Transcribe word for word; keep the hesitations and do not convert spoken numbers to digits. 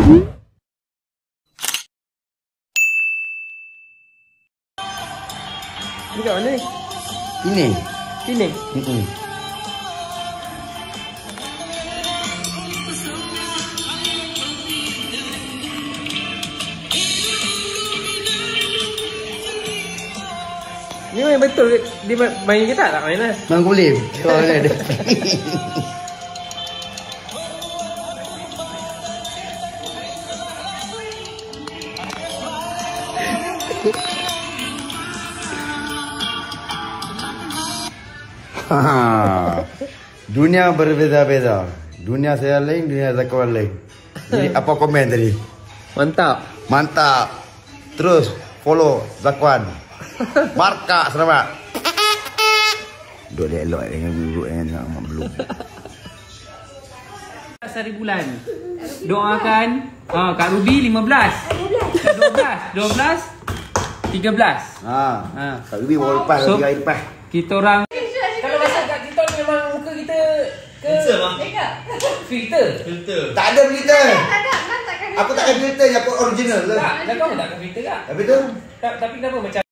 Ni kat mana ni? Ini. Sini? Mm-mm. Ni main betul ke? Dia main ke tak? Tak main lah. Main boleh. Kalau ada. Dunia berbeza-beza. Dunia saya lain, dunia Zakwan lain. Jadi apa komen tadi? Mantap. Mantap. Terus follow Zakwan. Marka selamat. Duk dia elok dengan buruk dengan mak belum. Hari bulan. Doakan ah Kak Ruby lima belas. dua belas, dua belas, tiga belas. Ha. Ha. Kak Ruby baru lepas So, tiga hari lepas. Kita orang kalau rasa kat TikTok ni memang muka kita ke Filter bang. filter. Filter. Tak ada filter. Tak ada, kan takkan. Aku tak ada filter, aku original lah. Tak, dah kau tak ke filter tak? Tapi tu Ta- Tapi kenapa macam